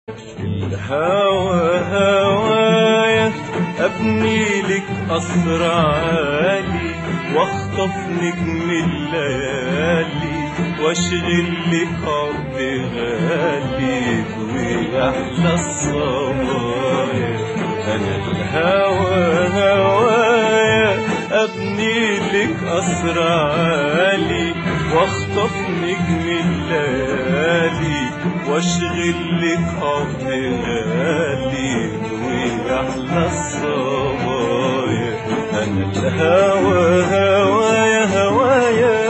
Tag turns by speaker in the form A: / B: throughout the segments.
A: الهوى هوايا ابني لك قصر عالي واخطف نجم الليالي واشغل لك عقد غالي ويحلى الصبايا. انا الهوى هوايا ابني لك قصر عالي واخطف نجم الليالي واشغل لك عقد غالي ويحلى الصبايا. انا الهوى هوايا هوايا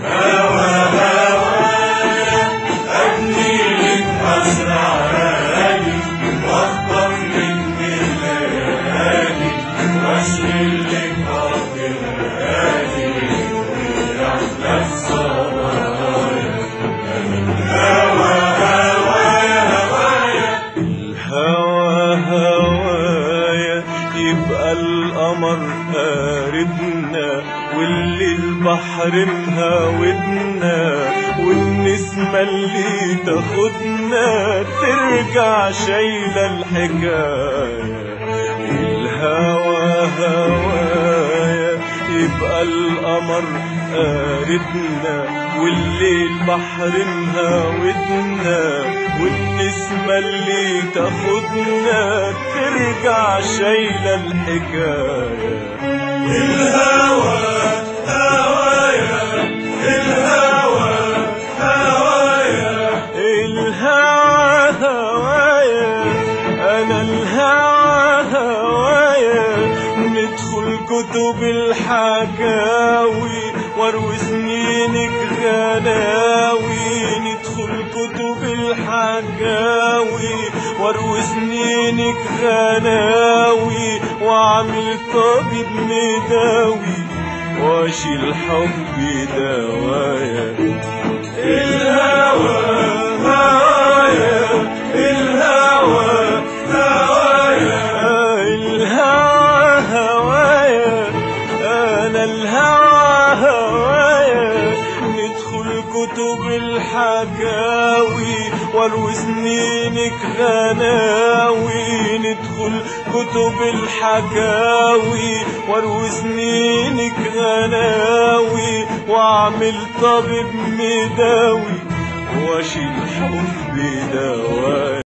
B: هوايا ابني لك قصر عالي واخطف نجم الليالي واشغل لك عقد غالي ويحلى الصبايا.
A: الهوى هوايا يبقى القمر قاربنا واللي البحر مهاودنا والنسمة اللي تاخدنا ترجع شايلة الحكاية. الهوى هوايا يبقى القمر قاربنا والليل بحر مهاودنا والنسمة اللي تاخدنا ترجع شايلة الحكاية.
B: الهوى هوايا الهوى هوايا
A: الهوى هوايا أنا الهوى هوايا ندخل كتب الحكاوي واروي سنينك غناوي ندخل كتب الحكاوي واروي سنينك غناوي واعمل طبيب مداوي واشيل حبي دوايا.
B: الهوى هوايا الهوى هوايا
A: الهوى هوايا أنا الهوى هوايا ندخل كتب الحكاوي واروي سنينك غناوي ندخل كتب الحكاوي واروي سنينك غناوي واعمل طبيب مداوي واشيل حبي دوايا.